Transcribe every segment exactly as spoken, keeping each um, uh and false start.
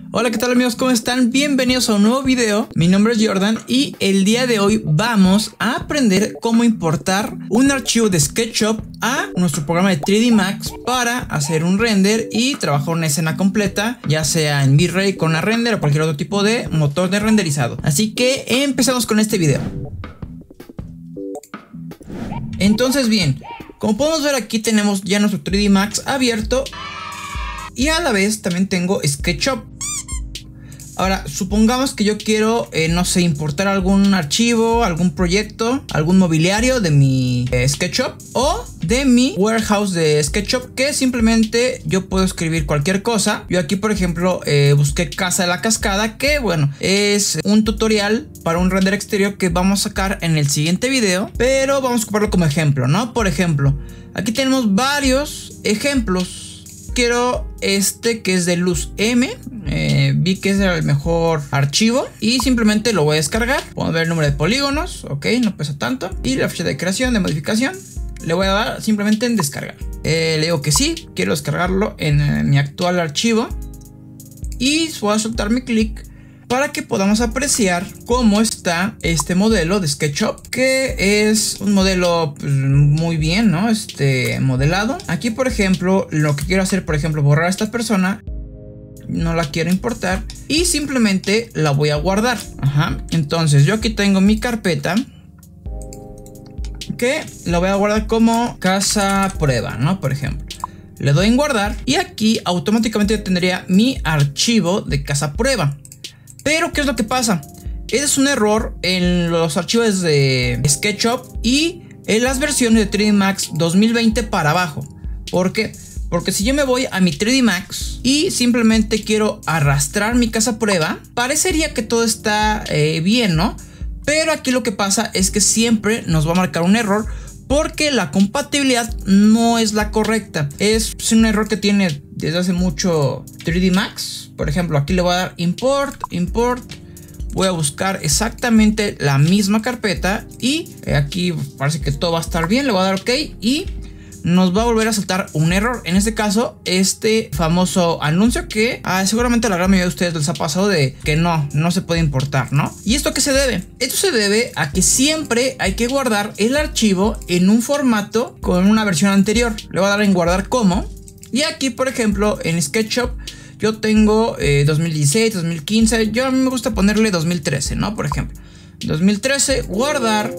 Hola, ¿qué tal amigos? ¿Cómo están? Bienvenidos a un nuevo video. Mi nombre es Jordan y el día de hoy vamos a aprender cómo importar un archivo de SketchUp a nuestro programa de tres D Max para hacer un render y trabajar una escena completa, ya sea en V-Ray con una render o cualquier otro tipo de motor de renderizado. Así que empezamos con este video. Entonces bien, como podemos ver aquí tenemos ya nuestro tres D Max abierto y a la vez también tengo SketchUp. Ahora, supongamos que yo quiero, eh, no sé, importar algún archivo, algún proyecto, algún mobiliario de mi eh, SketchUp o de mi warehouse de SketchUp, que simplemente yo puedo escribir cualquier cosa. Yo aquí, por ejemplo, eh, busqué Casa de la Cascada, que bueno, es un tutorial para un render exterior que vamos a sacar en el siguiente video, pero vamos a ocuparlo como ejemplo, ¿no? Por ejemplo, aquí tenemos varios ejemplos. Quiero este que es de Luz M. Eh, vi que es el mejor archivo y simplemente lo voy a descargar. Podemos ver el número de polígonos, ok, no pesa tanto. Y la fecha de creación, de modificación, le voy a dar simplemente en descargar. Eh, le digo que sí, quiero descargarlo en eh, mi actual archivo. Y voy a soltar mi clic para que podamos apreciar cómo está este modelo de SketchUp, que es un modelo pues, muy bien, ¿no? Este modelado. Aquí, por ejemplo, lo que quiero hacer, por ejemplo, borrar a esta persona. No la quiero importar y simplemente la voy a guardar. Ajá. Entonces yo aquí tengo mi carpeta que la voy a guardar como casa prueba, ¿no? Por ejemplo, le doy en guardar y aquí automáticamente tendría mi archivo de casa prueba. Pero ¿qué es lo que pasa? Ese es un error en los archivos de SketchUp y en las versiones de tres D Max dos mil veinte para abajo. ¿Por qué? Porque si yo me voy a mi tres D Max y simplemente quiero arrastrar mi casa prueba, parecería que todo está eh, bien, ¿no? Pero aquí lo que pasa es que siempre nos va a marcar un error porque la compatibilidad no es la correcta. Es un error que tiene desde hace mucho tres D Max. Por ejemplo, aquí le voy a dar import, import. Voy a buscar exactamente la misma carpeta y aquí parece que todo va a estar bien. Le voy a dar OK y nos va a volver a saltar un error. En este caso, este famoso anuncio que ah, seguramente a la gran mayoría de ustedes les ha pasado de que no, no se puede importar, ¿no? ¿Y esto a qué se debe? Esto se debe a que siempre hay que guardar el archivo en un formato con una versión anterior. Le voy a dar en guardar como. Y aquí, por ejemplo, en SketchUp yo tengo eh, dos mil dieciséis, dos mil quince. Yo a mí me gusta ponerle dos mil trece, ¿no? Por ejemplo, dos mil trece, guardar.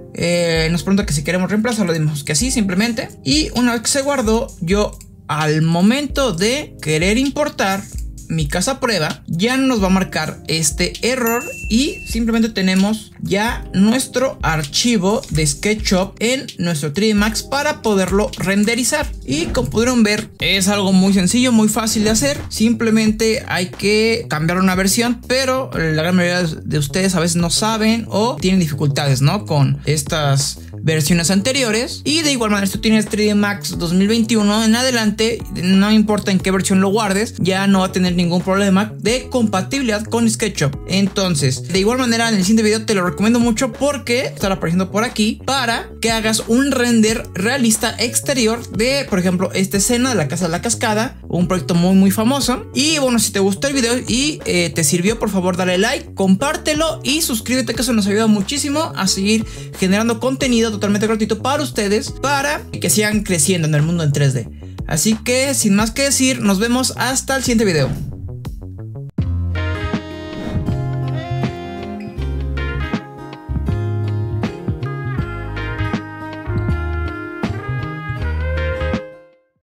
Eh, nos pregunta que si queremos reemplazarlo, dimos que sí simplemente. Y una vez que se guardó, yo al momento de querer importar mi casa prueba, ya nos va a marcar este error y simplemente tenemos ya nuestro archivo de SketchUp en nuestro tres D Max para poderlo renderizar. Y como pudieron ver, es algo muy sencillo, muy fácil de hacer. Simplemente hay que cambiar una versión, pero la gran mayoría de ustedes a veces no saben o tienen dificultades, ¿no? Con estas versiones anteriores. Y de igual manera, si tú tienes tres D Max dos mil veintiuno en adelante, no importa en qué versión lo guardes, ya no va a tener ningún problema de compatibilidad con SketchUp. Entonces, de igual manera, en el siguiente video te lo recomiendo mucho porque estará apareciendo por aquí para que hagas un render realista exterior de, por ejemplo, esta escena de la Casa de la Cascada, un proyecto muy muy famoso. Y bueno, si te gustó el video y eh, te sirvió, por favor dale like, compártelo y suscríbete, que eso nos ayuda muchísimo a seguir generando contenido totalmente gratuito para ustedes, para que sigan creciendo en el mundo en tres D. Así que sin más que decir, nos vemos hasta el siguiente video.